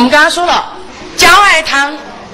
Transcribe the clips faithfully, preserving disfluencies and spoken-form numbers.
们刚刚说了，胶艾汤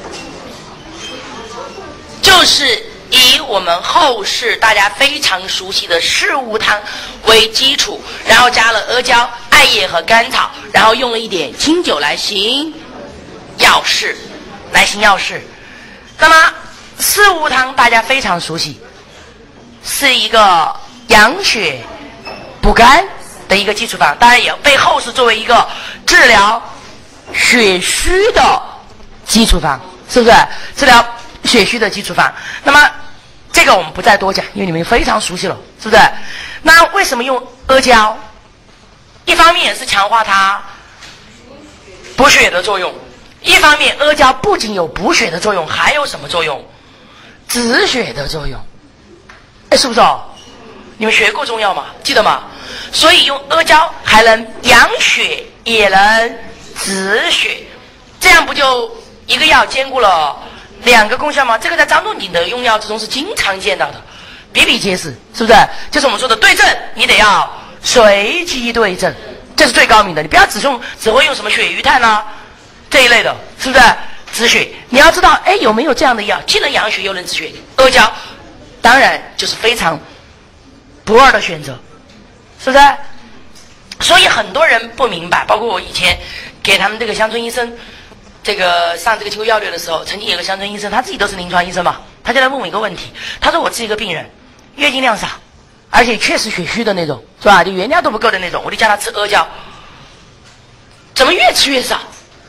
就是以我们后世大家非常熟悉的四物汤为基础，然后加了阿胶、艾叶和甘草，然后用了一点清酒来行药事，来行药事。那么四物汤大家非常熟悉，是一个养血补肝的一个基础方，当然也被后世作为一个治疗血虚的基础方，是不是？治疗血虚的基础方。那么这个我们不再多讲，因为你们非常熟悉了，是不是？那为什么用阿胶？一方面是强化它补血的作用，一方面阿胶不仅有补血的作用，还有什么作用？止血的作用。哎，是不是哦？你们学过中药吗？记得吗？所以用阿胶还能养血，也能止血，这样不就一个药兼顾了两个功效吗？这个在张仲景的用药之中是经常见到的，比比皆是，是不是？就是我们说的对症，你得要随机对症，这是最高明的。你不要只用只会用什么血鱼炭啊这一类的，是不是？止血，你要知道，哎，有没有这样的药，既能养血又能止血？阿胶当然就是非常不二的选择，是不是？所以很多人不明白，包括我以前给他们这个乡村医生这个上这个清规要略的时候，曾经有个乡村医生，他自己都是临床医生嘛，他就来问我一个问题，他说我是一个病人，月经量少，而且确实血虚的那种，是吧？就原料都不够的那种，我就叫他吃阿胶，怎么越吃越少？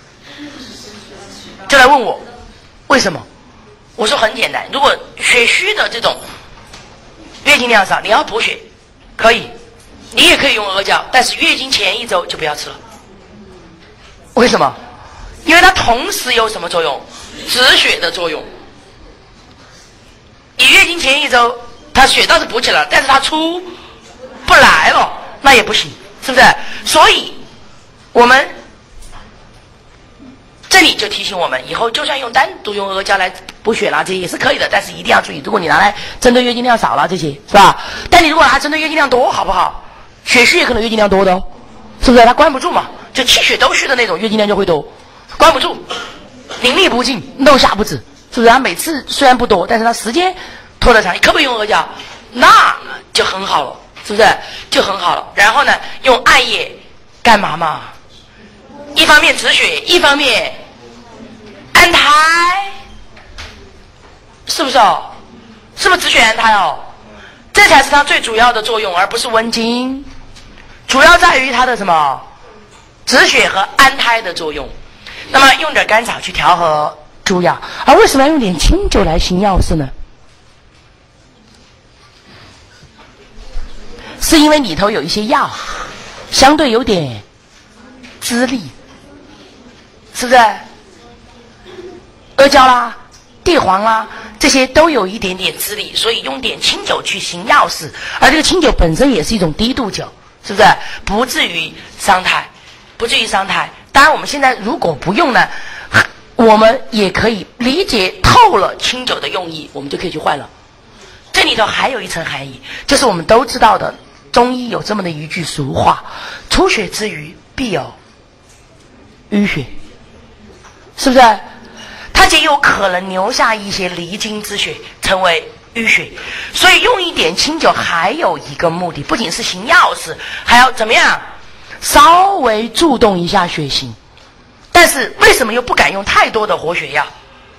就来问我为什么？我说很简单，如果血虚的这种月经量少，你要补血可以，你也可以用阿胶，但是月经前一周就不要吃了。为什么？因为它同时有什么作用？止血的作用。你月经前一周它血倒是补起来了，但是它出不来了，那也不行，是不是？所以我们这里就提醒我们，以后就算用单独用阿胶来补血啦，这些也是可以的，但是一定要注意，如果你拿来针对月经量少了这些，是吧？但你如果拿来针对月经量多，好不好？血虚也可能月经量多的哦，是不是？它关不住嘛，就气血都虚的那种，月经量就会多，关不住，淋漓不尽，漏下不止，是不是？它每次虽然不多，但是它时间拖得长，你可不可以用阿胶？那就很好了，是不是？就很好了。然后呢，用艾叶干嘛嘛？一方面止血，一方面安胎，是不是哦？是不是止血安胎哦？这才是它最主要的作用，而不是温经，主要在于它的什么止血和安胎的作用。那么用点甘草去调和诸药，而为什么要用点清酒来行药事呢？是因为里头有一些药相对有点资力，是不是？阿胶啦、地黄啦，这些都有一点点资力，所以用点清酒去行药事。而这个清酒本身也是一种低度酒，是不是？不至于伤胎，不至于伤胎。当然，我们现在如果不用呢，我们也可以理解透了清酒的用意，我们就可以去换了。这里头还有一层含义，就是我们都知道的，中医有这么的一句俗话：出血之余必有淤血，是不是？它就有可能留下一些离经之血，成为淤血。所以用一点清酒还有一个目的，不仅是行药事，还要怎么样？稍微助动一下血行。但是为什么又不敢用太多的活血药？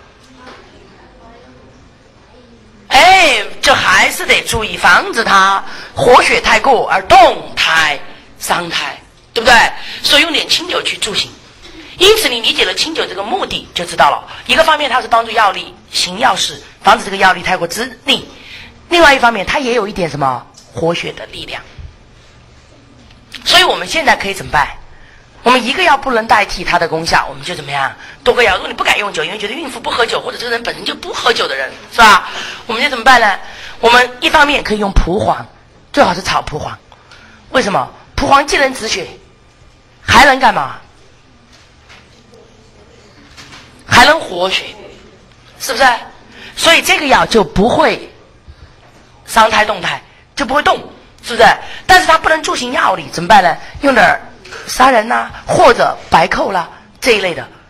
哎，这还是得注意，防止它活血太过而动胎伤胎，对不对？所以用点清酒去助行。因此你理解了清酒这个目的就知道了，一个方面它是帮助药力行药事，防止这个药力太过滋腻；另外一方面它也有一点什么活血的力量。所以我们现在可以怎么办？我们一个药不能代替它的功效，我们就怎么样？多个药。如果你不敢用酒，因为觉得孕妇不喝酒，或者这个人本身就不喝酒的人，是吧？我们就怎么办呢？我们一方面可以用蒲黄，最好是炒蒲黄。为什么？蒲黄既能止血，还能干嘛？还能活血，是不是？所以这个药就不会伤胎动胎，就不会动，是不是？但是它不能助行药力，怎么办呢？用点砂仁呐、啊，或者白蔻啦这一类的，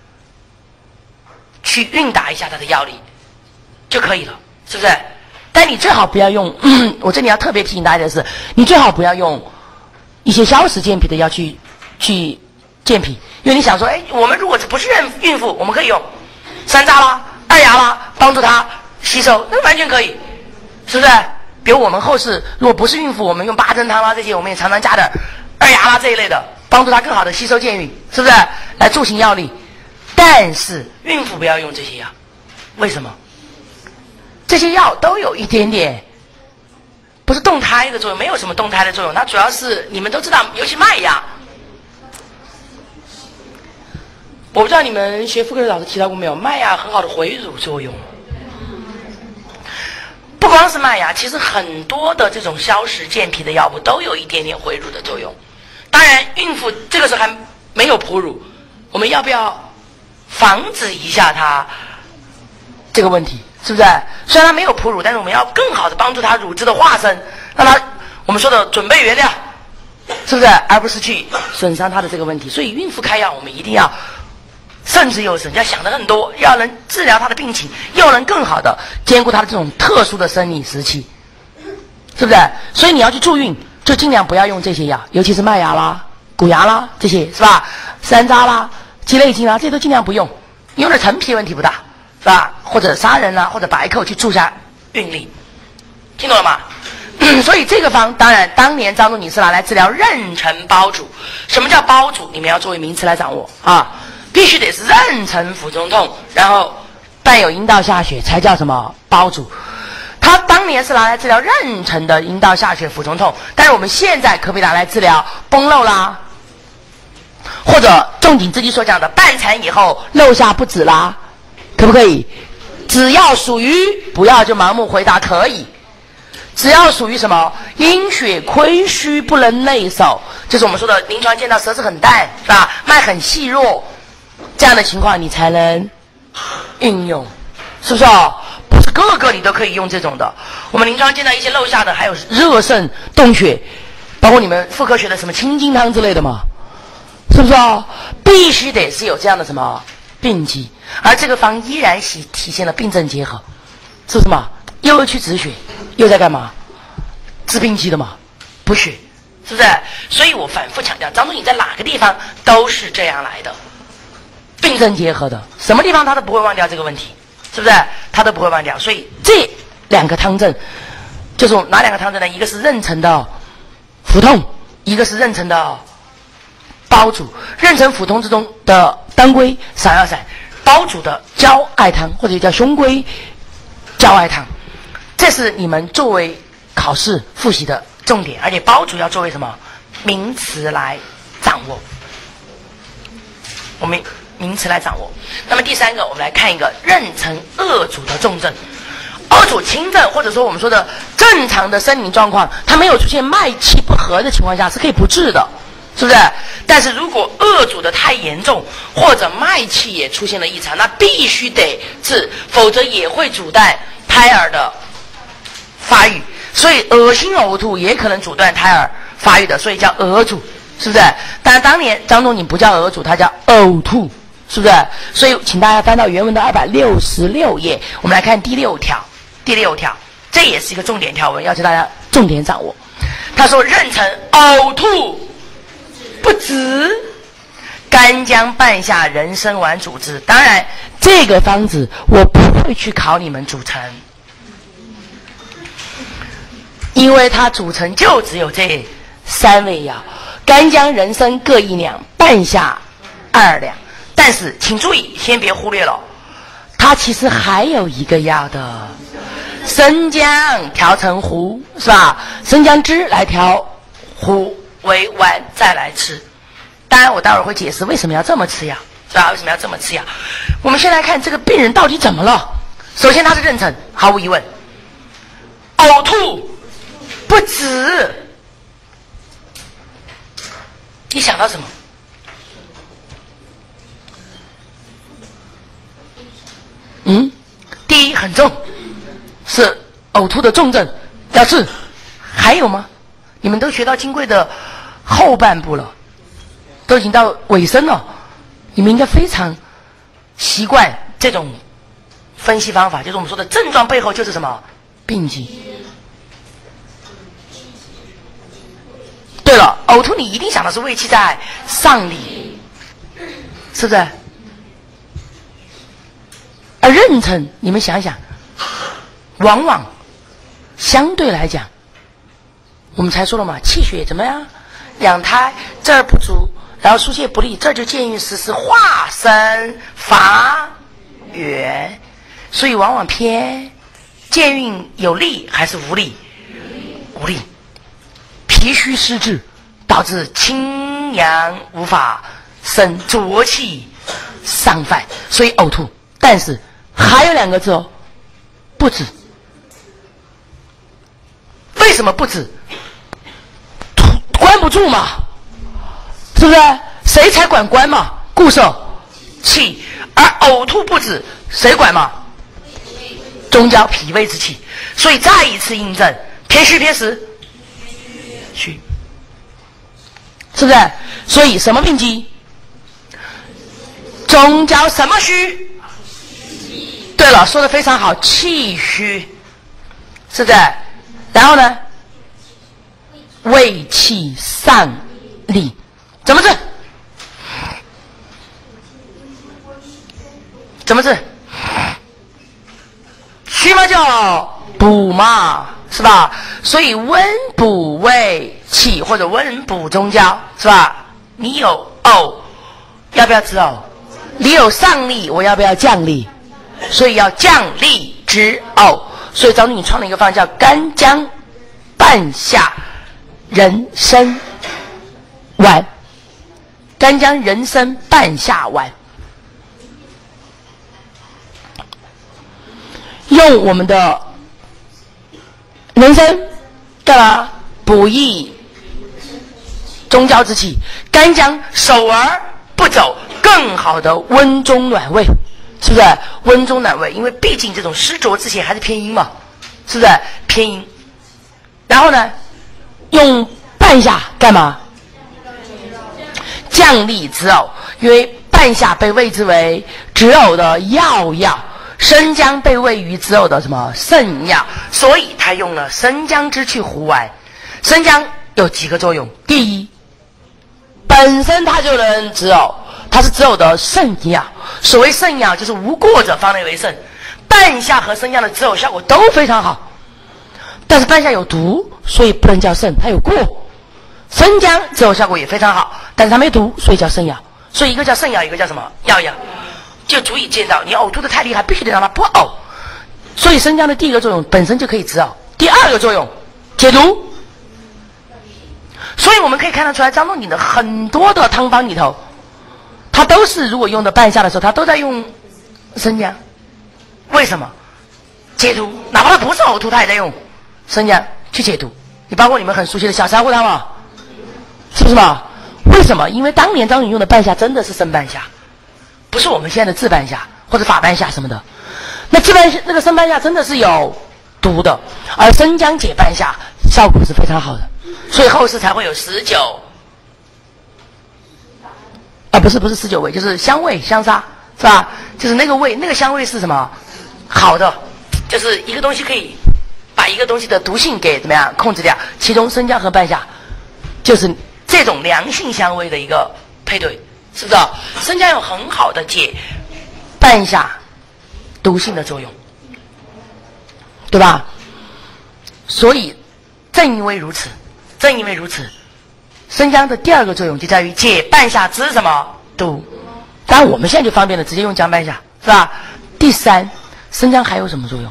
去运打一下它的药力就可以了，是不是？但你最好不要用，嗯、我这里要特别提醒大家的是，你最好不要用一些消食健脾的药去去健脾，因为你想说，哎，我们如果不是孕孕妇，我们可以用山楂啦、二芽啦，帮助它吸收，那完全可以，是不是？比如我们后世如果不是孕妇，我们用八珍汤啦这些，我们也常常加点二芽啦这一类的，帮助它更好的吸收健运，是不是？来助行药力。但是孕妇不要用这些药，为什么？这些药都有一点点不是动胎的作用，没有什么动胎的作用，它主要是你们都知道，尤其麦芽，我不知道你们学妇科的老师提到过没有，麦芽很好的回乳作用。不光是麦芽，其实很多的这种消食健脾的药物都有一点点回乳的作用。当然孕妇这个时候还没有哺乳，我们要不要防止一下它这个问题，是不是？虽然它没有哺乳，但是我们要更好的帮助它乳汁的化生，让它我们说的准备原料，是不是？而不是去损伤它的这个问题。所以孕妇开药我们一定要慎之又慎，要想得很多，要能治疗她的病情，又能更好的兼顾她的这种特殊的生理时期，是不是？所以你要去助孕，就尽量不要用这些药，尤其是麦芽啦、谷芽啦这些，是吧？山楂啦、鸡肋精啦，这些都尽量不用，用的陈皮问题不大，是吧？或者砂仁啦，或者白蔻去助下孕力，听懂了吗？所以这个方当然当年张仲景是拿来治疗妊娠包阻。什么叫包阻？你们要作为名词来掌握啊，必须得是妊娠腹中痛，然后伴有阴道下血才叫什么包阻。他当年是拿来治疗妊娠的阴道下血腹中痛，但是我们现在可不可以拿来治疗崩漏啦，或者仲景自己所讲的半产以后漏下不止啦，可不可以？只要属于，不要就盲目回答可以。只要属于什么阴血亏虚不能内守，就是我们说的临床见到舌质很淡，是吧？脉很细弱，这样的情况你才能运用，是不是哦？不是个个你都可以用这种的。我们临床见到一些漏下的，还有热肾动血，包括你们妇科学的什么清津汤之类的嘛，是不是哦？必须得是有这样的什么病机，而这个方依然是体现了病症结合，是什么？又去止血，又在干嘛？治病机的嘛？不是，是不是？所以我反复强调，张仲景在哪个地方都是这样来的，病症结合的，什么地方他都不会忘掉这个问题，是不是？他都不会忘掉。所以这两个汤证，就是哪两个汤证呢？一个是妊娠的腹痛，一个是妊娠的包阻。妊娠腹痛之中的当归、芍药散，包阻的焦艾汤或者叫胸归焦艾汤。这是你们作为考试复习的重点，而且包阻要作为什么名词来掌握，我们名词来掌握。那么第三个，我们来看一个妊娠恶阻的重症。恶阻轻症，或者说我们说的正常的生理状况，它没有出现脉气不和的情况下是可以不治的，是不是？但是如果恶阻的太严重，或者脉气也出现了异常，那必须得治，否则也会阻断胎儿的发育。所以恶心呕吐也可能阻断胎儿发育的，所以叫恶阻，是不是？但是当年张仲景不叫恶阻，他叫呕吐，是不是？所以请大家翻到原文的二百六十六页，我们来看第六条。第六条，这也是一个重点条文，要求大家重点掌握。他说妊娠呕吐不止，干姜半夏人参丸主之。当然这个方子我不会去考你们组成，因为它组成就只有这三味药，干姜人参各一两，半夏二两。但是请注意，先别忽略了，它其实还有一个药的，生姜调成糊，是吧？生姜汁来调糊为丸再来吃。当然我待会儿会解释为什么要这么吃药，是吧？为什么要这么吃药？我们先来看这个病人到底怎么了。首先他是妊娠，毫无疑问，呕吐不止，你想到什么？嗯，第一很重，是呕吐的重症，要治。还有吗？你们都学到金匮的后半部了，都已经到尾声了，你们应该非常习惯这种分析方法，就是我们说的症状背后就是什么病机。对了，呕吐你一定想的是胃气在上里，是不是？而妊娠，你们想想，往往相对来讲，我们才说了嘛，气血怎么样？养胎这儿不足，然后疏泄不利，这儿就见运实施化生发源，所以往往偏见运有利还是无利？无利。脾虚失治，导致清阳无法生，浊气上犯，所以呕吐。但是还有两个字哦，不止。为什么不止？关不住嘛，是不是？谁才管关嘛？固摄气，而呕吐不止，谁管嘛？中焦脾胃之气。所以再一次印证，偏虚偏实。虚，是不是？所以什么病机？中焦什么虚？对了，说的非常好，气虚，是不是？然后呢？胃气上逆，怎么治？怎么治？虚嘛叫补嘛，是吧？所以温补胃气或者温补中焦，是吧？你有呕，要不要止呕？你有上逆，我要不要降逆？所以要降逆止呕。所以张女创了一个方案叫干姜半夏人参丸，干姜人参半夏丸，用我们的人参干嘛？补益中焦之气，干姜守而不走，更好的温中暖胃，是不是？温中暖胃，因为毕竟这种湿浊之气还是偏阴嘛，是不是？偏阴。然后呢，用半夏干嘛？降逆止呕，因为半夏被谓之为止呕的要药，生姜被谓于止呕的什么圣药，所以他用了生姜之气胡丸。生姜有几个作用？第一，本身它就能止呕，它是止呕的圣药。所谓圣药，就是无过者方能为圣。半夏和生姜的止呕效果都非常好，但是半夏有毒，所以不能叫圣，它有过。生姜止呕效果也非常好，但是它没毒，所以叫圣药。所以一个叫圣药，一个叫什么药药，就足以见到你呕吐的太厉害，必须得让它不呕。所以生姜的第一个作用本身就可以止呕，第二个作用解毒。所以我们可以看得出来，张仲景的很多的汤方里头，他都是如果用的半夏的时候，他都在用生姜。为什么？解毒，哪怕他不是呕吐，他也在用生姜去解毒。你包括你们很熟悉的小柴胡汤嘛，是不是嘛？为什么？因为当年张仲景用的半夏真的是生半夏，不是我们现在的制半夏或者法半夏什么的。那制半夏那个生半夏真的是有毒的，而生姜解半夏效果是非常好的，所以后世才会有十九啊，不是不是十九味，就是香味香砂，是吧？就是那个味，那个香味是什么？好的，就是一个东西可以把一个东西的毒性给怎么样控制掉，其中生姜和半夏就是这种良性香味的一个配对，是不是？生姜有很好的解半夏毒性的作用，对吧？所以正因为如此，正因为如此，生姜的第二个作用就在于解半夏之什么毒。当然我们现在就方便了，直接用姜半夏，是吧？第三，生姜还有什么作用？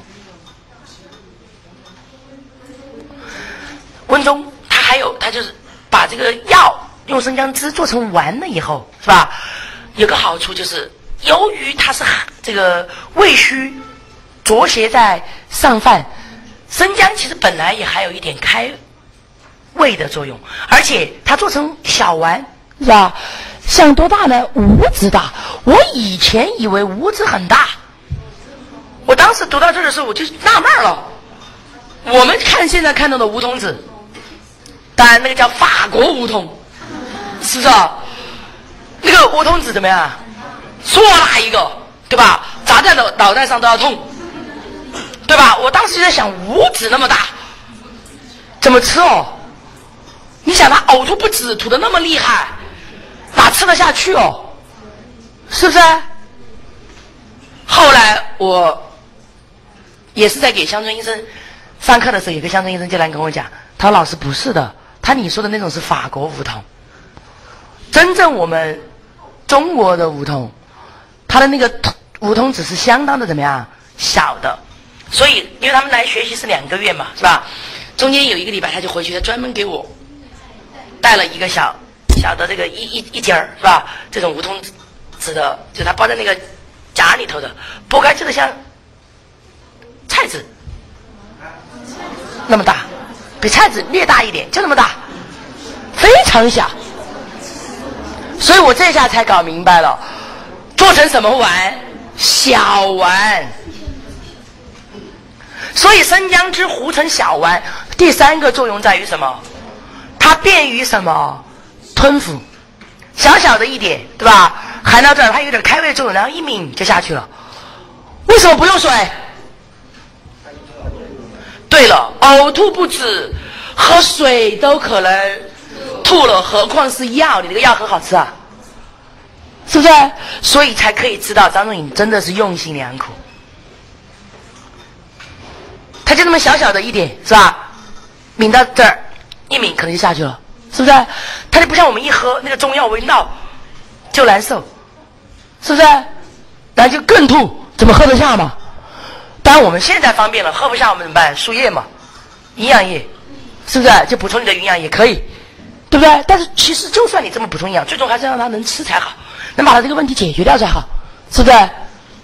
温中，它还有，它就是把这个药用生姜汁做成丸了以后，是吧？有个好处就是，由于它是这个胃虚浊邪在上犯，生姜其实本来也还有一点开胃的作用，而且它做成小丸，是吧？像多大呢？五指大。我以前以为五指很大，我当时读到这的时候我就纳闷了。我们看现在看到的梧桐子，当然那个叫法国梧桐，是不是？那个梧桐子怎么样？硕大一个，对吧？ 砸在脑脑袋上都要痛，对吧？我当时就在想，五指那么大，怎么吃哦？你想他呕吐不止，吐的那么厉害，哪吃得下去哦？是不是？后来我也是在给乡村医生上课的时候，有个乡村医生就来跟我讲，他说老师不是的，他你说的那种是法国梧桐，真正我们中国的梧桐，它的那个梧桐只是相当的怎么样小的，所以因为他们来学习是两个月嘛，是吧？中间有一个礼拜他就回去，他专门给我带了一个小小的这个一一一截儿，是吧？这种梧桐籽的，就他包在那个夹里头的，剥开这个像菜籽那么大，比菜籽略大一点，就那么大，非常小。所以我这下才搞明白了，做成什么丸？小丸。所以生姜汁糊成小丸，第三个作用在于什么？它便于什么？吞服。小小的一点，对吧？含到这儿，它有点开胃作用，然后一抿就下去了。为什么不用水？对了，呕吐不止，喝水都可能吐了，何况是药？你这个药很好吃啊，是不是？所以才可以知道张仲景真的是用心良苦。他就那么小小的一点，是吧？抿到这儿，一抿可能就下去了，是不是？他就不像我们一喝那个中药闻到就难受，是不是？然后就更吐，怎么喝得下嘛？当然我们现在方便了，喝不下我们怎么办？输液嘛，营养液，是不是？就补充你的营养也可以，对不对？但是其实就算你这么补充营养，最终还是让他能吃才好，能把他这个问题解决掉才好，是不是？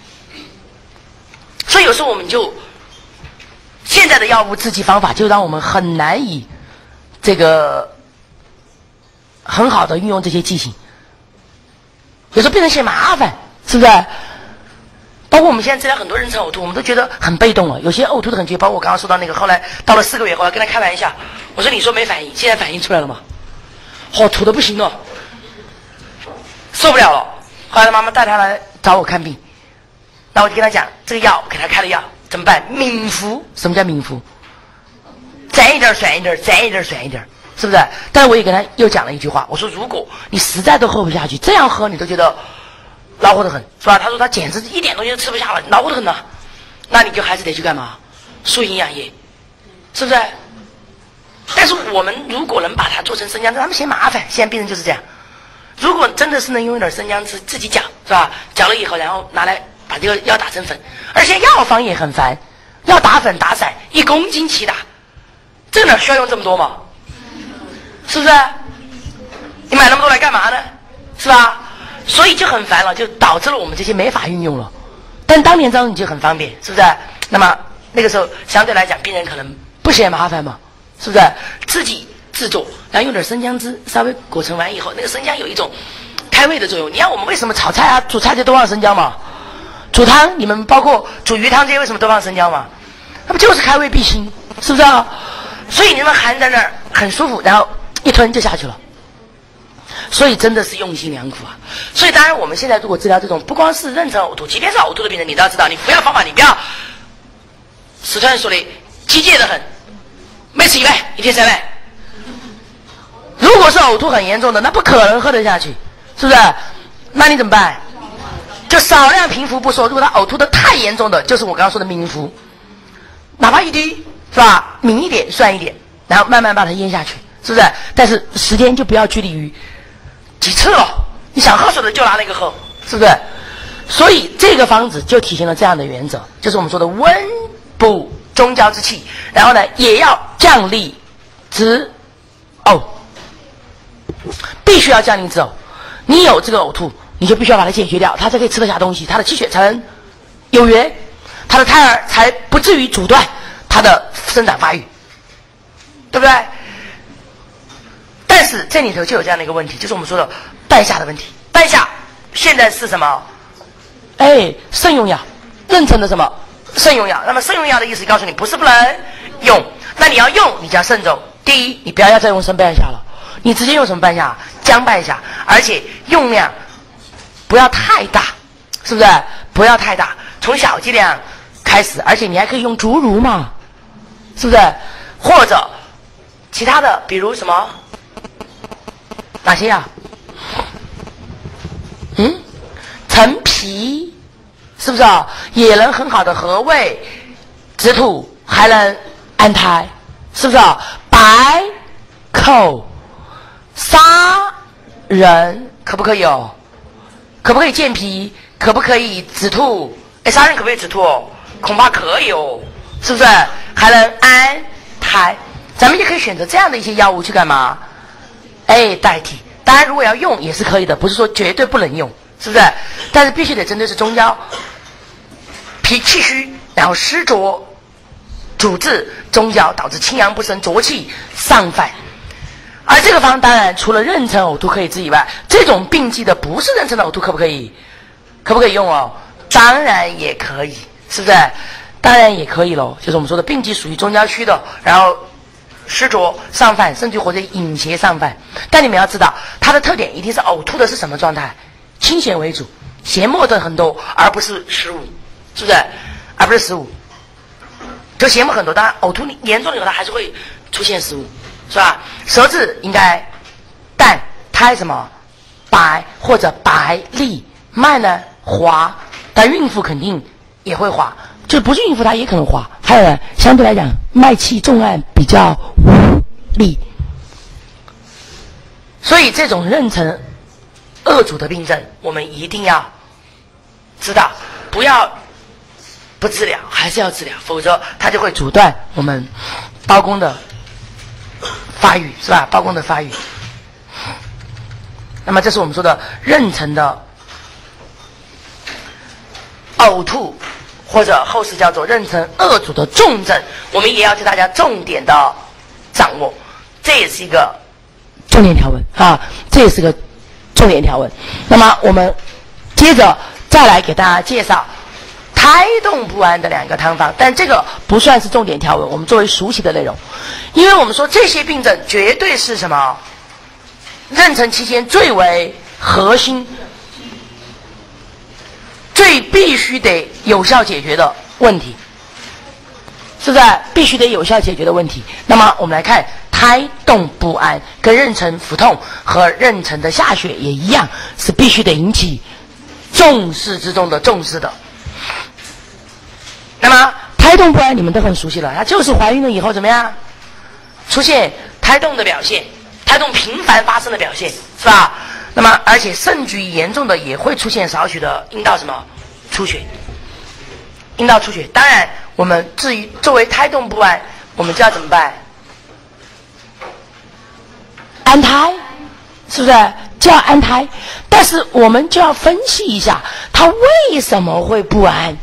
所以有时候我们就现在的药物制剂方法就让我们很难以这个很好的运用这些剂型，有时候变成些麻烦，是不是？包括我们现在治疗很多妊娠呕吐，我们都觉得很被动了，有些呕吐的很绝，包括我刚刚说到那个，后来到了四个月后，我跟他开玩笑，我说你说没反应，现在反应出来了吗？哦，吐的不行了，受不了了。后来他妈妈带他来找我看病，那我就跟他讲，这个药给他开了药怎么办？抿服。什么叫抿服？沾一点选一点，沾一点选一点，是不是？但是我也跟他又讲了一句话，我说如果你实在都喝不下去，这样喝你都觉得恼火得很，是吧？他说他简直一点东西都吃不下了，恼火得很呢。那你就还是得去干嘛？输营养液，是不是？但是我们如果能把它做成生姜汁，他们嫌麻烦，现在病人就是这样。如果真的是能用一点生姜汁自己搅，是吧？搅了以后，然后拿来把这个药打成粉，而且药方也很烦，要打粉打散，一公斤起打，这哪需要用这么多嘛？是不是？你买那么多来干嘛呢？是吧？所以就很烦了，就导致了我们这些没法运用了。但当年张仲景就很方便，是不是？那么那个时候相对来讲，病人可能不嫌麻烦嘛，是不是？自己制作，然后用点生姜汁稍微裹成完以后，那个生姜有一种开胃的作用。你看我们为什么炒菜啊、煮菜就都放生姜嘛？煮汤你们包括煮鱼汤这些为什么都放生姜嘛？那不就是开胃辟腥，是不是啊？所以你们含在那儿很舒服，然后一吞就下去了。所以真的是用心良苦啊！所以当然我们现在如果治疗这种不光是妊娠呕吐，即便是呕吐的病人，你都要知道，你服药方法你不要史川说的机械的很，每次一碗一天三碗。如果是呕吐很严重的，那不可能喝得下去，是不是？那你怎么办？就少量平服不说，如果他呕吐的太严重的，就是我刚刚说的抿服，哪怕一滴是吧？抿一点算一点，然后慢慢把它咽下去，是不是？但是时间就不要拘泥于几次了，你想喝水的就拿那个喝，是不是？所以这个方子就体现了这样的原则，就是我们说的温补中焦之气，然后呢也要降利止呕，必须要降利止呕。你有这个呕吐，你就必须要把它解决掉，它才可以吃得下东西，它的气血才能有源，它的胎儿才不至于阻断它的生长发育，对不对？但是这里头就有这样的一个问题，就是我们说的半夏的问题。半夏现在是什么？哎，慎用药，妊娠的什么慎用药？那么慎用药的意思告诉你，不是不能用，那你要用，你就要慎重。第一，你不要再用生半夏了，你直接用什么半夏？姜半夏，而且用量不要太大，是不是？不要太大， 从小剂量开始，而且你还可以用竹茹嘛，是不是？或者其他的，比如什么？哪些呀？嗯，陈皮是不是啊？也能很好的和胃止吐，还能安胎，是不是啊？白蔻、砂仁可不可以哦？可不可以健脾？可不可以止吐？哎，砂仁可不可以止吐哦？恐怕可以哦，是不是？还能安胎，咱们就可以选择这样的一些药物去干嘛？哎，代替。当然，如果要用也是可以的，不是说绝对不能用，是不是？但是必须得针对是中焦、脾气虚，然后湿浊，主治中焦，导致清阳不升、浊气上犯。而这个方当然除了妊娠呕吐可以治以外，这种病机的不是妊娠的呕吐可不可以？可不可以用哦？当然也可以，是不是？当然也可以咯，就是我们说的病机属于中焦虚的，然后湿浊上犯，甚至或者隐邪上犯。但你们要知道，它的特点一定是呕吐的是什么状态？清咸为主，咸末的很多，而不是食物，是不是？而不是食物，就咸末很多。当然，呕吐严重的以后，它还是会出现食物，是吧？舌质应该淡，苔什么白或者白腻，脉呢滑，但孕妇肯定也会滑。就不是孕妇，它也可能滑。还有呢，相对来讲，脉气重按比较无力。所以这种妊娠恶阻的病症，我们一定要知道，不要不治疗，还是要治疗，否则它就会阻断我们胞宫的发育，是吧？胞宫的发育。那么这是我们说的妊娠的呕吐。或者后世叫做妊娠恶阻的重症，我们也要替大家重点的掌握，这也是一个重点条文啊，这也是个重点条文。那么我们接着再来给大家介绍胎动不安的两个汤方，但这个不算是重点条文，我们作为熟悉的内容，因为我们说这些病症绝对是什么妊娠期间最为核心。最必须得有效解决的问题，是不是必须得有效解决的问题？那么我们来看胎动不安，跟妊娠腹痛和妊娠的下血也一样，是必须得引起重视之中的重视的。那么胎动不安你们都很熟悉了，它就是怀孕了以后怎么样出现胎动的表现，胎动频繁发生的表现，是吧？那么而且甚至于严重的也会出现少许的阴道什么出血，阴道出血。当然我们至于作为胎动不安，我们就要怎么办？安胎，是不是就要安胎？但是我们就要分析一下他为什么会不安。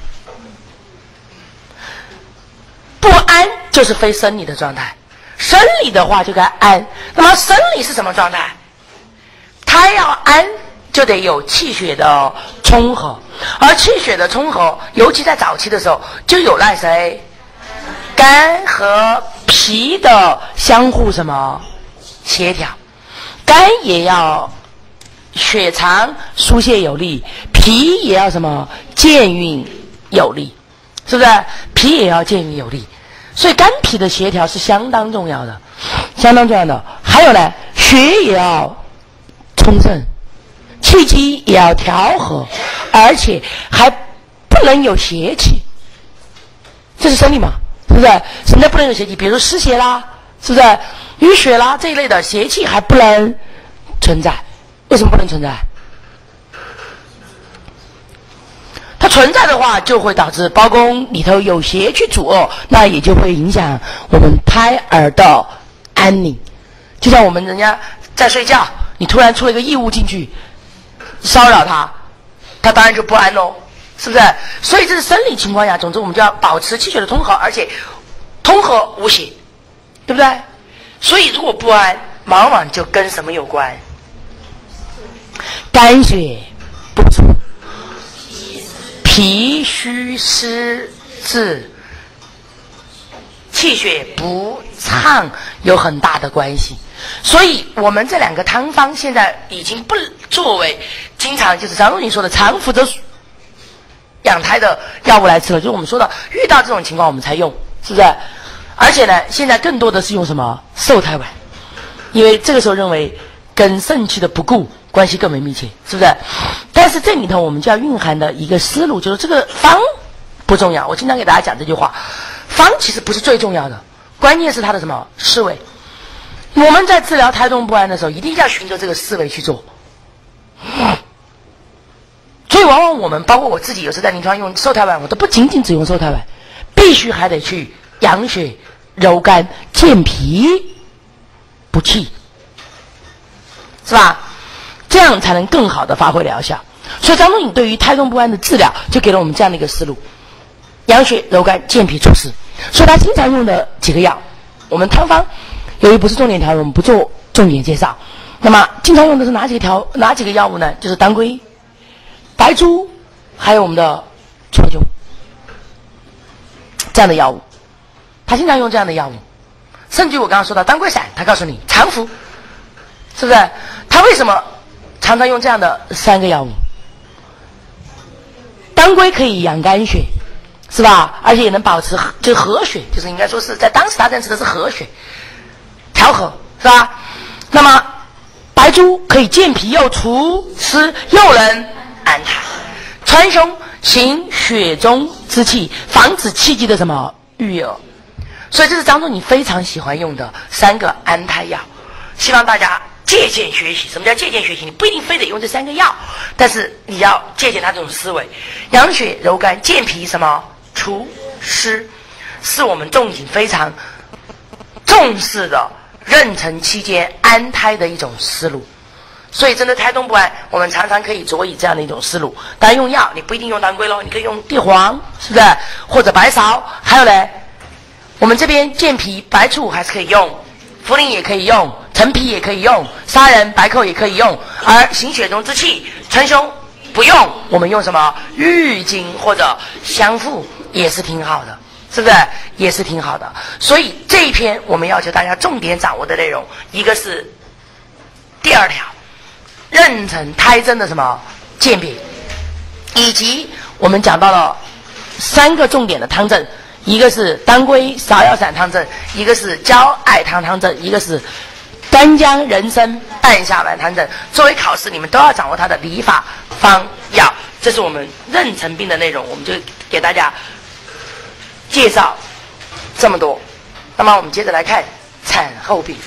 不安就是非生理的状态，生理的话就该安。那么生理是什么状态？胎要安就得有气血的冲和，而气血的冲和尤其在早期的时候就有赖谁？肝和脾的相互什么协调，肝也要血藏疏泄有力，脾也要什么健运有力，是不是？脾也要健运有力，所以肝脾的协调是相当重要的，相当重要的。还有呢，血也要充盛，气机也要调和，而且还不能有邪气，这是生理嘛？是不是？什么叫不能有邪气？比如湿邪啦，是不是？淤血啦这一类的邪气还不能存在。为什么不能存在？它存在的话，就会导致胞宫里头有邪去阻遏，那也就会影响我们胎儿的安宁。就像我们人家在睡觉，你突然出了一个异物进去骚扰他，他当然就不安喽，是不是？所以这是生理情况下，总之我们就要保持气血的通和，而且通和无邪，对不对？所以如果不安，往往就跟什么有关？肝血不足，脾虚湿滞，气血不畅有很大的关系。所以我们这两个汤方现在已经不作为经常就是张仲景说的常服则养胎的药物来吃了，就是我们说的遇到这种情况我们才用，是不是？而且呢，现在更多的是用什么受胎丸，因为这个时候认为跟肾气的不顾关系更为密切，是不是？但是这里头我们就要蕴含的一个思路，就是这个方不重要。我经常给大家讲这句话，方其实不是最重要的，关键是它的什么思维。我们在治疗胎动不安的时候，一定要循着这个思维去做。所以往往我们包括我自己有时在临床用受胎丸，我都不仅仅只用受胎丸，必须还得去养血柔肝健脾补气，是吧？这样才能更好的发挥疗效。所以张仲景对于胎动不安的治疗就给了我们这样的一个思路：养血柔肝健脾除湿。所以他经常用的几个药，我们汤方由于不是重点条，我们不做重点介绍。那么经常用的是哪几个条哪几个药物呢？就是当归、白术，还有我们的川芎这样的药物。他经常用这样的药物，甚至我刚刚说到当归散，他告诉你常服，是不是？他为什么常常用这样的三个药物？当归可以养肝血，是吧？而且也能保持就和血，就是应该说是在当时他认识的是和血调和，是吧？那么白术可以健脾又除湿又能安胎，川芎行血中之气，防止气机的什么郁恶。所以这是张仲景非常喜欢用的三个安胎药，希望大家借鉴学习。什么叫借鉴学习？你不一定非得用这三个药，但是你要借鉴他这种思维，养血柔肝健脾什么除湿，是我们仲景非常重视的妊娠期间安胎的一种思路。所以针对胎动不安，我们常常可以着以这样的一种思路。当然用药你不一定用当归咯，你可以用地黄，是不是？或者白芍，还有呢我们这边健脾白术还是可以用，茯苓也可以用，陈皮也可以用，砂仁白蔻也可以用，而行血中之气川芎不用，我们用什么郁金或者香附也是挺好的，是不是？也是挺好的。所以这一篇我们要求大家重点掌握的内容，一个是第二条妊娠胎增的什么鉴别，以及我们讲到了三个重点的汤证，一个是当归芍药散汤证，一个是焦艾汤汤证，一个是干姜人参半夏丸汤证。作为考试你们都要掌握它的理法方药，这是我们妊娠病的内容，我们就给大家介绍这么多。那么我们接着来看产后病，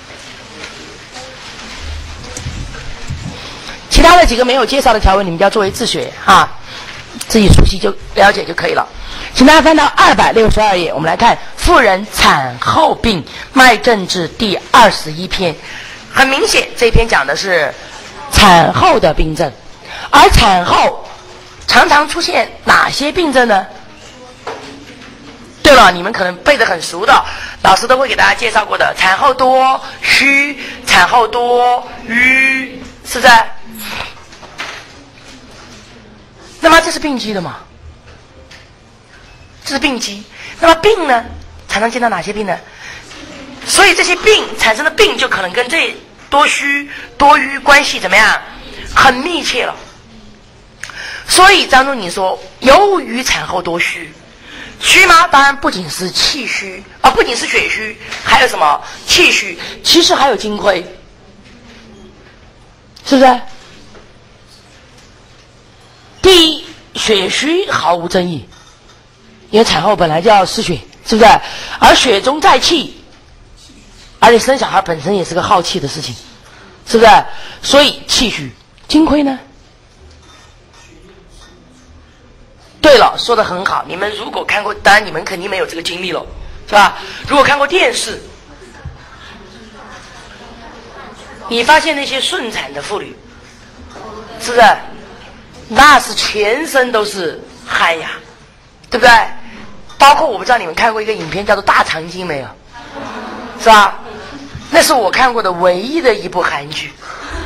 其他的几个没有介绍的条文你们就要作为自学啊，自己熟悉就了解就可以了。请大家翻到二百六十二页，我们来看妇人产后病脉症志第二十一篇。很明显这篇讲的是产后的病症，而产后常常出现哪些病症呢？对了，你们可能背得很熟的，老师都会给大家介绍过的，产后多虚，产后多瘀，是不是？那么这是病机的嘛？这是病机。那么病呢，常常见到哪些病呢？所以这些病产生的病就可能跟这多虚多瘀关系怎么样很密切了。所以张仲景说，由于产后多虚，虚吗？当然不仅是气虚啊，不仅是血虚，还有什么气虚？其实还有精亏，是不是？第一，血虚毫无争议，因为产后本来就要失血，是不是？而血中在气，而且生小孩本身也是个耗气的事情，是不是？所以气虚。精亏呢？对了，说得很好。你们如果看过，当然你们肯定没有这个经历了，是吧？如果看过电视，你发现那些顺产的妇女，是不是？那是全身都是汗呀，对不对？包括我不知道你们看过一个影片叫做《大长今》没有？是吧？那是我看过的唯一的一部韩剧。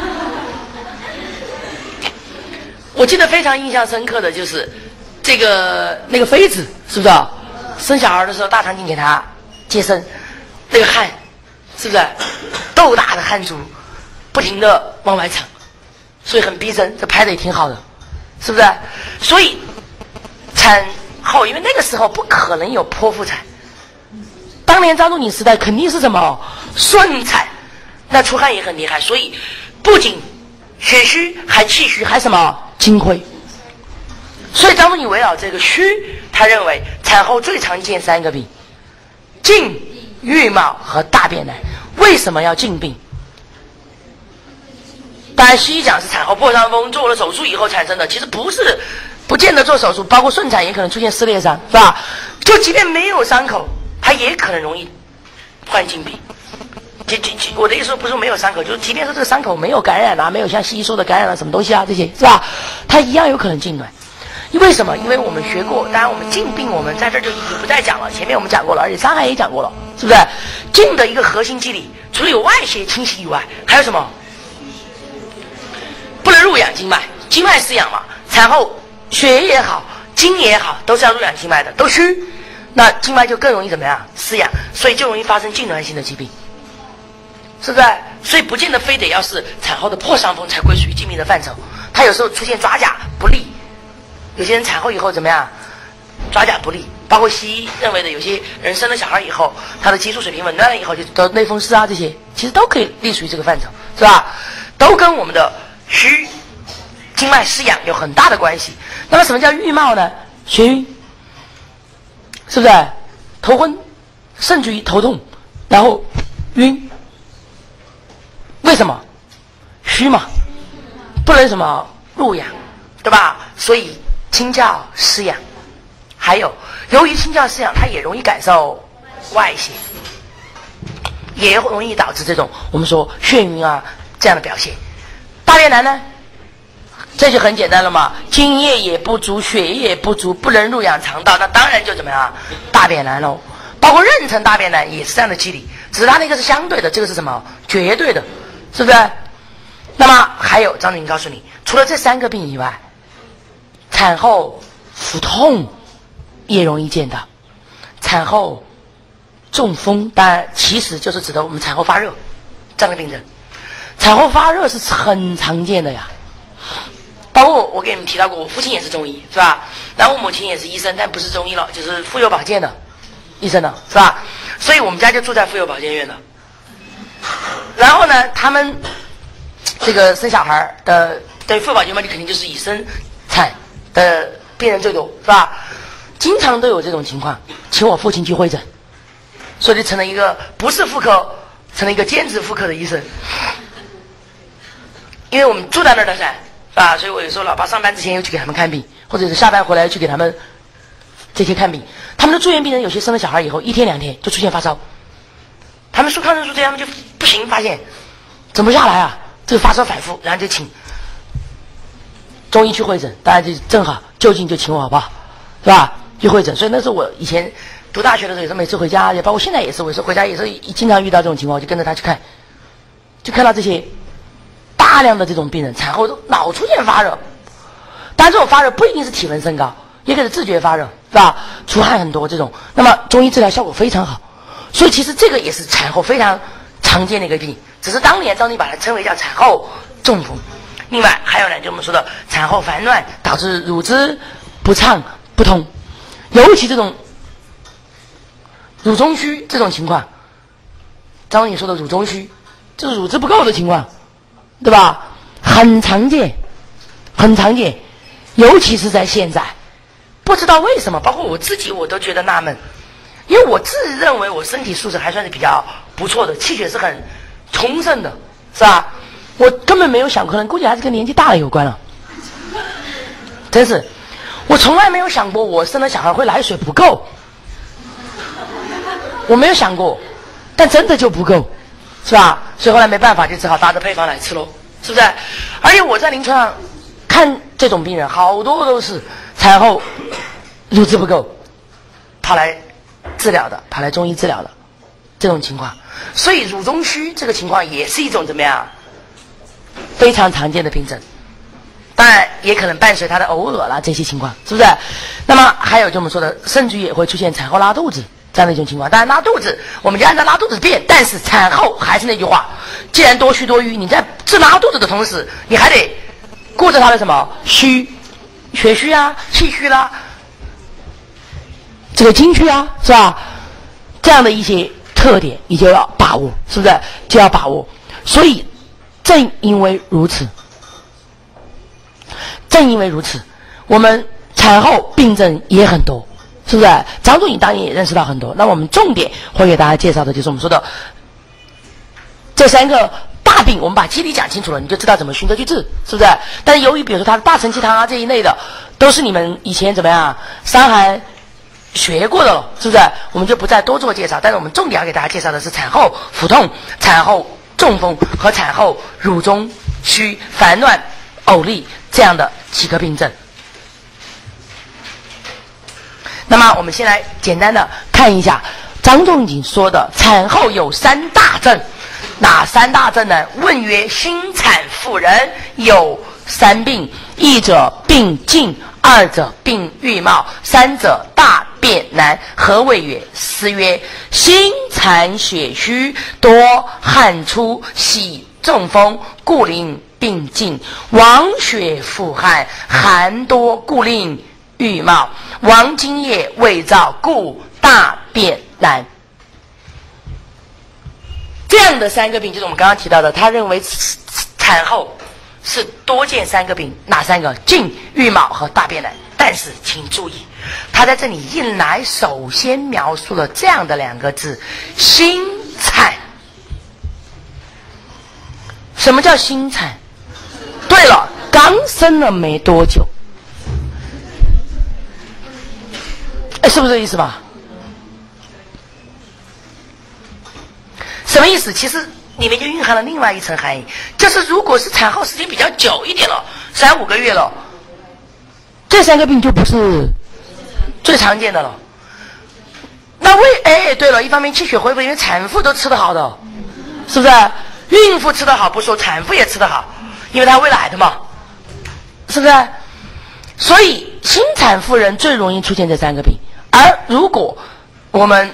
我记得非常印象深刻的就是这个那个妃子，是不是生小孩的时候大长今给她接生，那个汗是不是豆大的汗珠不停的往外淌，所以很逼真，这拍的也挺好的，是不是？所以产后，因为那个时候不可能有剖腹产，当年张仲景时代肯定是什么顺产，那出汗也很厉害，所以不仅血虚还气虚还什么精亏。所以张仲景围绕这个虚，他认为产后最常见三个病：静、郁冒和大便难。为什么要静病？当然西医讲是产后破伤风，做了手术以后产生的，其实不是，不见得做手术，包括顺产也可能出现撕裂伤，是吧？就即便没有伤口，它也可能容易患静病。我的意思不是说没有伤口，就是即便说这个伤口没有感染啊，没有像西医说的感染了什么东西啊，这些是吧？它一样有可能痉挛。为什么？因为我们学过，当然我们静病我们在这儿就不再讲了，前面我们讲过了，而且伤害也讲过了，是不是？静的一个核心机理，除了有外邪侵袭以外，还有什么？不能入养经脉，经脉失养嘛，产后血液也好，精也好，都是要入养经脉的，都虚，那经脉就更容易怎么样失养，所以就容易发生痉挛性的疾病，是不是？所以不见得非得要是产后的破伤风才归属于静病的范畴，它有时候出现爪甲不利，有些人产后以后怎么样，爪甲不利，包括西医认为的有些人生了小孩以后，他的激素水平紊乱了以后就得类风湿啊，这些其实都可以隶属于这个范畴，是吧？都跟我们的虚经脉失养有很大的关系。那么什么叫郁冒呢？眩晕，是不是？头昏，甚至于头痛，然后晕。为什么？虚嘛，不能什么入养，对吧？所以清窍失养。还有由于清窍失养，它也容易感受外邪，也容易导致这种我们说眩晕啊这样的表现。大便难呢，这就很简单了嘛，津液也不足，血液也不足，不能入养肠道，那当然就怎么样，大便难喽。包括妊娠大便难也是这样的机理，只是它那个是相对的，这个是什么绝对的，是不是？那么还有张仲景告诉你，除了这三个病以外，产后腹痛也容易见到，产后中风，当然其实就是指的我们产后发热这样的病症。产后发热是很常见的呀，包括我给你们提到过，我父亲也是中医，是吧？然后我母亲也是医生，但不是中医了，就是妇幼保健的医生了，是吧？所以我们家就住在妇幼保健院的。然后呢，他们这个生小孩的，对妇幼保健嘛，就肯定就是以生产的病人最多，是吧？经常都有这种情况，请我父亲去会诊，所以就成了一个不是妇科，成了一个兼职妇科的医生。因为我们住在那儿的噻，是吧？所以我有时候老爸上班之前又去给他们看病，或者是下班回来去给他们这些看病。他们的住院病人有些生了小孩以后，一天两天就出现发烧，他们输抗生素这样就不行，发现怎么下来啊？这个发烧反复，然后就请中医去会诊，当然就正好就近就请我好不好？是吧？去会诊。所以那时候我以前读大学的时候，也是每次回家，也包括现在也是，我是回家也是经常遇到这种情况，就跟着他去看，就看到这些大量的这种病人产后都老出现发热，当然这种发热不一定是体温升高，也可以是自觉发热，是吧？出汗很多这种，那么中医治疗效果非常好，所以其实这个也是产后非常常见的一个病，只是当年张经把它称为叫产后中风。另外还有呢，就我们说的产后烦乱导致乳汁不畅不通，尤其这种乳中虚这种情况，张你说的乳中虚就是乳汁不够的情况，对吧？很常见，很常见，尤其是在现在，不知道为什么，包括我自己我都觉得纳闷，因为我自认为我身体素质还算是比较不错的，气血是很充盛的，是吧？我根本没有想过，可能估计还是跟年纪大了有关了，真是，我从来没有想过我生了小孩会奶水不够，我没有想过，但真的就不够，是吧？所以后来没办法，就只好搭着配方来吃喽，是不是？而且我在临床上看这种病人，好多都是产后乳汁不够，跑来治疗的，跑来中医治疗的这种情况。所以乳中虚这个情况也是一种怎么样非常常见的病症，当然也可能伴随它的偶尔啦这些情况，是不是？那么还有就我们说的，甚至也会出现产后拉肚子这样的一种情况。当然拉肚子我们就按照拉肚子变，但是产后还是那句话，既然多虚多瘀，你在治拉肚子的同时，你还得顾着它的什么虚，血虚啊，气虚啦， 这个进去啊，是吧？这样的一些特点，你就要把握，是不是？就要把握。所以，正因为如此，正因为如此，我们产后病症也很多，是不是？张总，你当然也认识到很多。那我们重点会给大家介绍的就是我们说的这三个大病，我们把机理讲清楚了，你就知道怎么循着去治，是不是？但是由于比如说它的大承气汤啊这一类的，都是你们以前怎么样伤寒学过的了，是不是？我们就不再多做介绍。但是我们重点要给大家介绍的是产后腹痛、产后中风和产后乳中虚、烦乱、呕力这样的几个病症。那么我们先来简单的看一下张仲景说的产后有三大症，哪三大症呢？问曰：新产妇人有三病，一者病尽，二者病欲冒，三者大便难。何谓曰？思曰：新产血虚，多汗出，喜中风，故令病尽；亡血腹汗，寒多，故令欲冒；亡精液未燥，故大便难。这样的三个病就是我们刚刚提到的，他认为产后是多见三个病，哪三个？尽、欲冒和大便难。但是请注意，他在这里一来首先描述了这样的两个字：新产。什么叫新产？对了，刚生了没多久。哎，是不是这意思吧？什么意思？其实里面就蕴含了另外一层含义，就是如果是产后时间比较久一点了，三五个月了，这三个病就不是最常见的了。那为哎，对了，一方面气血恢复，因为产妇都吃得好的，是不是？孕妇吃得好不说，产妇也吃得好，因为她喂奶的嘛，是不是？所以新产妇人最容易出现这三个病，而如果我们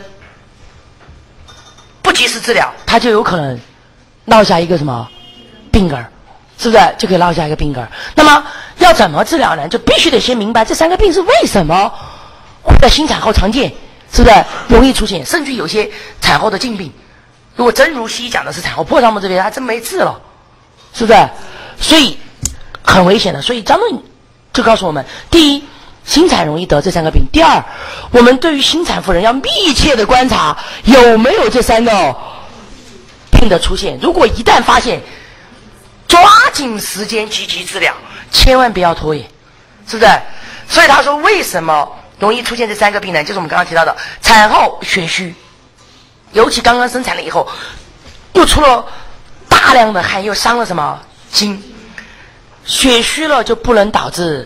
不及时治疗，它就有可能落下一个什么病根儿，是不是？就可以落下一个病根儿。那么要怎么治疗呢？就必须得先明白这三个病是为什么会在新产后常见，是不是容易出现？甚至有些产后的禁病，如果真如西医讲的是产后破伤风这边，还真没治了，是不是？所以很危险的。所以张论就告诉我们：第一，新产容易得这三个病；第二，我们对于新产妇人要密切的观察有没有这三个病的出现。如果一旦发现，抓紧时间积极治疗，千万不要拖延，是不是？所以他说，为什么容易出现这三个病呢？就是我们刚刚提到的产后血虚，尤其刚刚生产了以后，又出了大量的汗，又伤了什么筋，血虚了就不能导致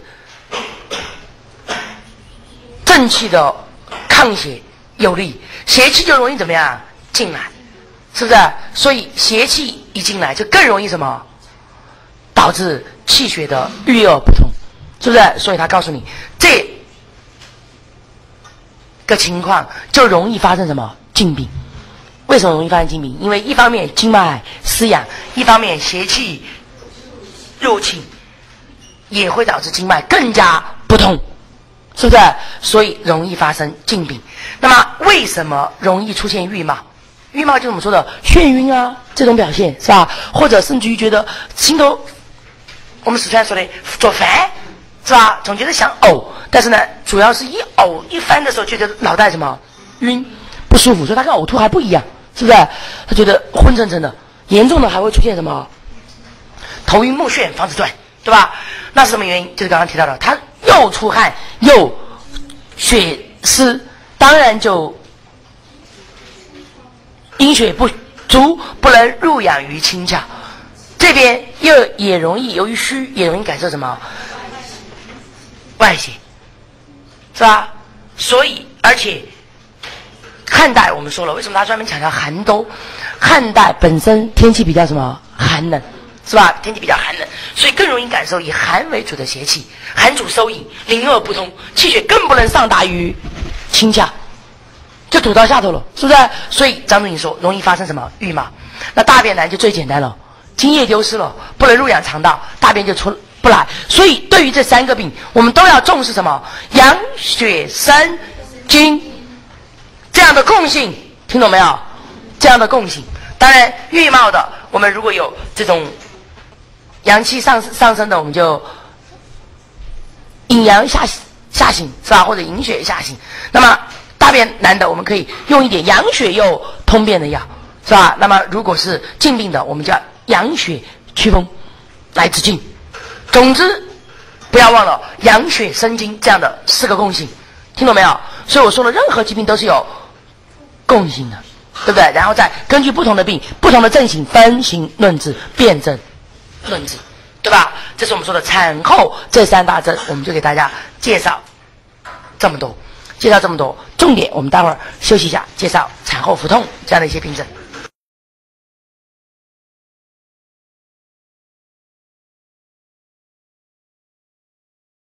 正气的抗血有力，邪气就容易怎么样进来，是不是？所以邪气一进来就更容易什么导致气血的郁恶不通，是不是？所以他告诉你这个情况就容易发生什么禁病。为什么容易发生禁病？因为一方面经脉失养，一方面邪气入侵，也会导致经脉更加不通，是不是？所以容易发生禁病。那么为什么容易出现郁冒？郁冒就是我们说的眩晕啊，这种表现是吧？或者甚至于觉得心头，我们四川说的做饭是吧？总觉得想呕，但是呢，主要是一呕一翻的时候，觉得脑袋什么晕不舒服，所以它跟呕吐还不一样，是不是？他觉得昏沉沉的，严重的还会出现什么头晕目眩、房子转，对吧？那是什么原因？就是刚刚提到的，他又出汗又血湿，当然就阴血不足，不能入养于清窍。这边又也容易，由于虚，也容易感受什么外邪，是吧？所以，而且汉代我们说了，为什么他专门强调寒多？汉代本身天气比较什么寒冷，是吧？天气比较寒冷，所以更容易感受以寒为主的邪气，寒主收引，灵恶不通，气血更不能上达于清窍，就堵到下头了，是不是？所以张仲景说容易发生什么郁冒。那大便难就最简单了，津液丢失了，不能入养肠道，大便就出不不来。所以对于这三个病，我们都要重视什么？养血生经，这样的共性，听懂没有？这样的共性。当然，月貌的，我们如果有这种阳气上上升的，我们就阴阳下下行，是吧？或者营血下行。那么大便难的，我们可以用一点养血又通便的药，是吧？那么如果是静病的，我们叫养血祛风来治静。总之，不要忘了养血生津这样的四个共性，听懂没有？所以我说了，任何疾病都是有共性的，对不对？然后再根据不同的病、不同的症型分型论治、辨证论治，对吧？这是我们说的产后这三大症，我们就给大家介绍这么多，介绍这么多。重点我们待会儿休息一下，介绍产后腹痛这样的一些病症。